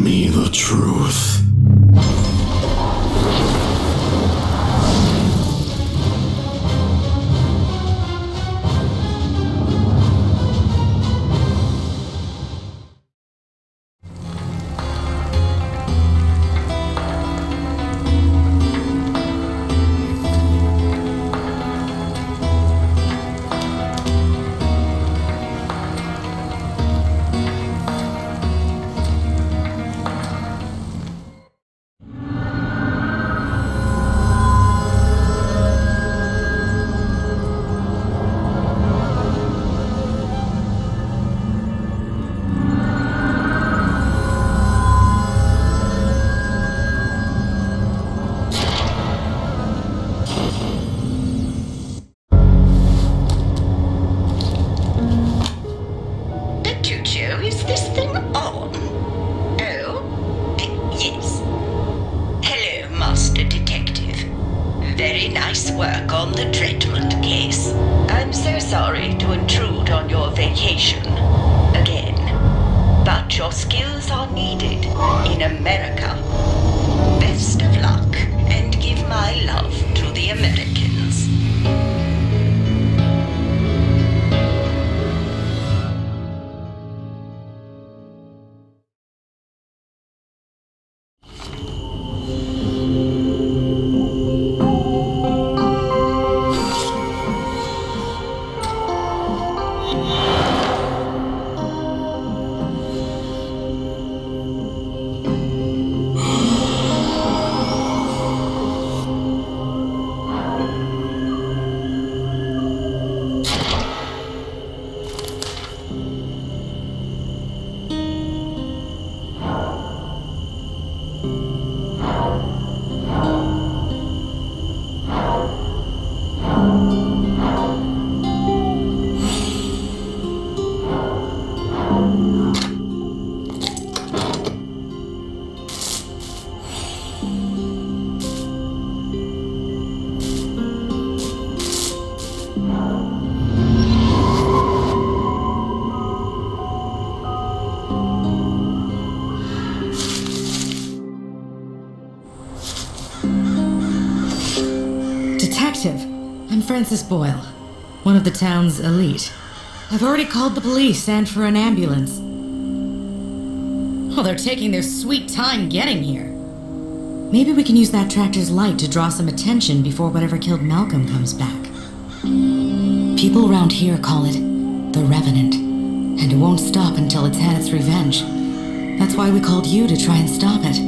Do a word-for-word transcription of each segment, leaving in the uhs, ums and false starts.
me the truth. Is this thing on? Oh? Yes. Hello, Master Detective. Very nice work on the Dreadmont case. I'm so sorry to intrude on your vacation again, but your skills are needed in America. Best of luck, and give my love to the Americans. Detective, I'm Francis Boyle, one of the town's elite. I've already called the police and for an ambulance. Oh, they're taking their sweet time getting here. Maybe we can use that tractor's light to draw some attention before whatever killed Malcolm comes back. People around here call it the Revenant, and it won't stop until it's had its revenge. That's why we called you to try and stop it.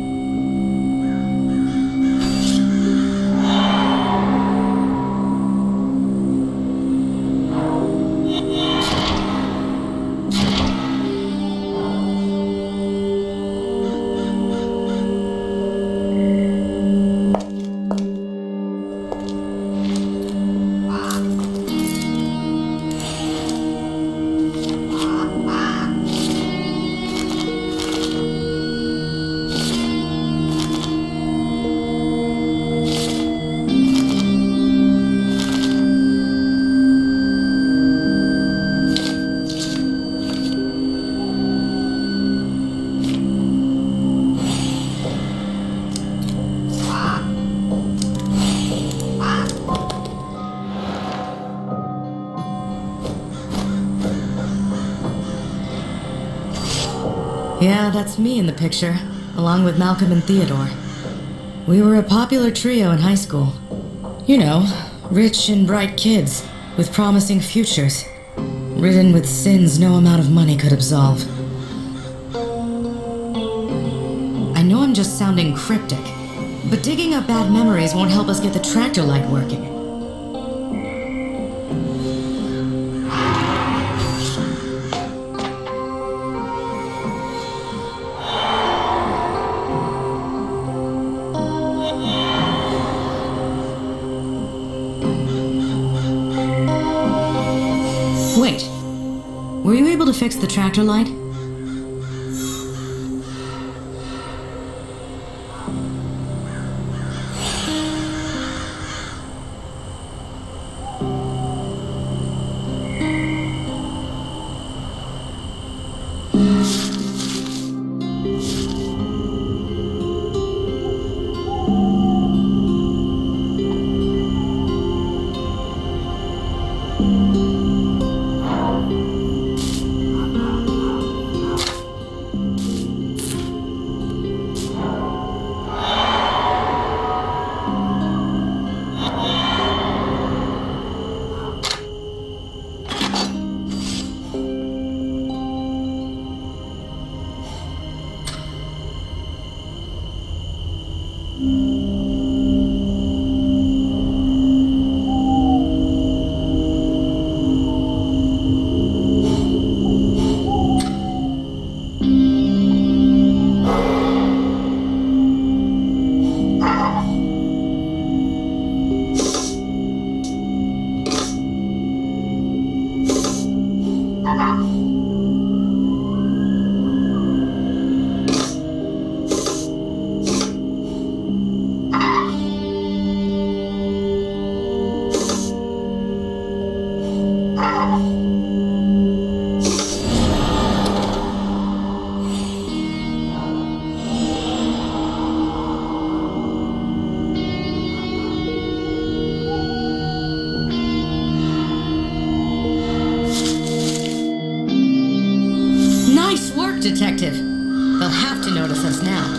Yeah, that's me in the picture, along with Malcolm and Theodore. We were a popular trio in high school. You know, rich and bright kids with promising futures, ridden with sins no amount of money could absolve. I know I'm just sounding cryptic, but digging up bad memories won't help us get the tractor light working. Wait, were you able to fix the tractor light? Nice work, Detective. They'll have to notice us now.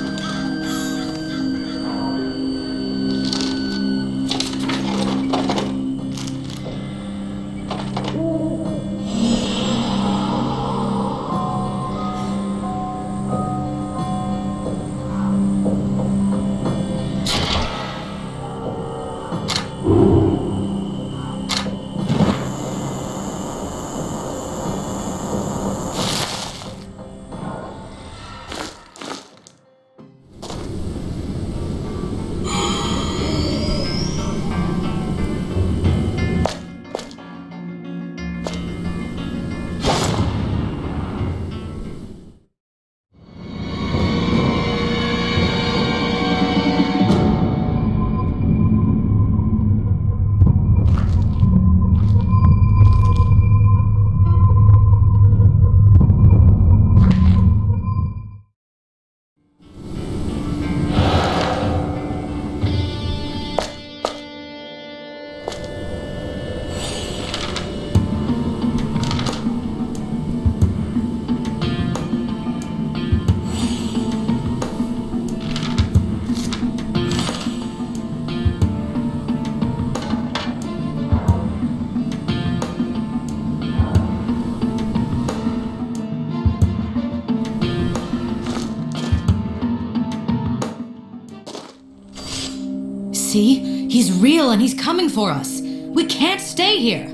See? He's real and he's coming for us. We can't stay here.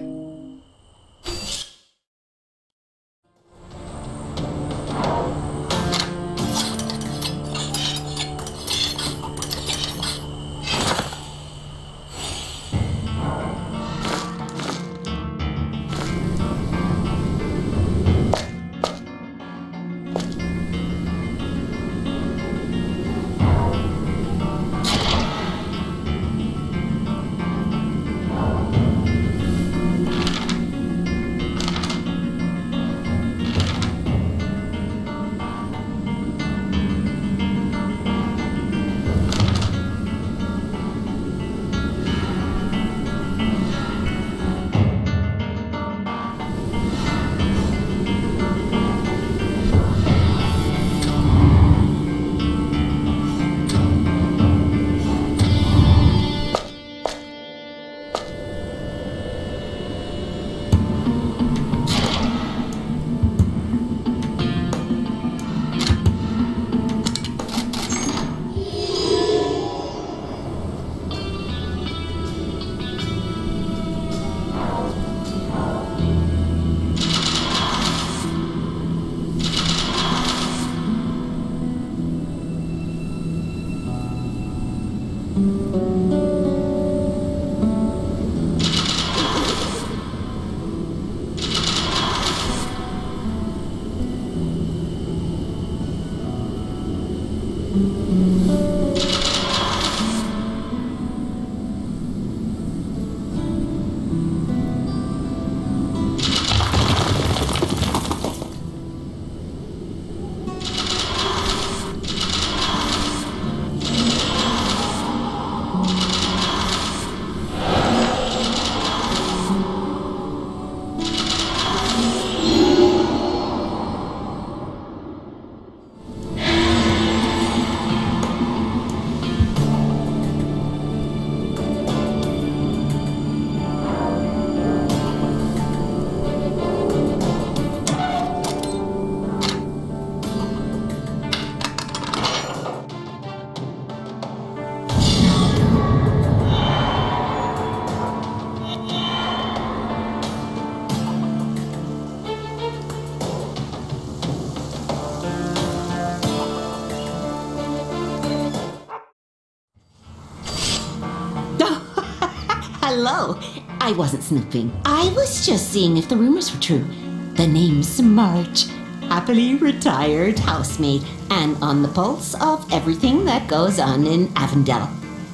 Hello. I wasn't snooping. I was just seeing if the rumors were true. The name's March. Happily retired housemaid and on the pulse of everything that goes on in Avondale.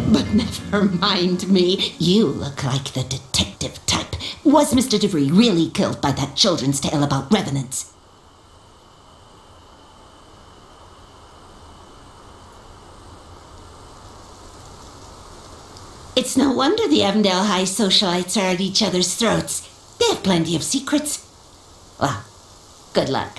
But never mind me. You look like the detective type. Was Mister DeVry really killed by that children's tale about revenants? It's no wonder the Avondale High socialites are at each other's throats. They have plenty of secrets. Well, good luck.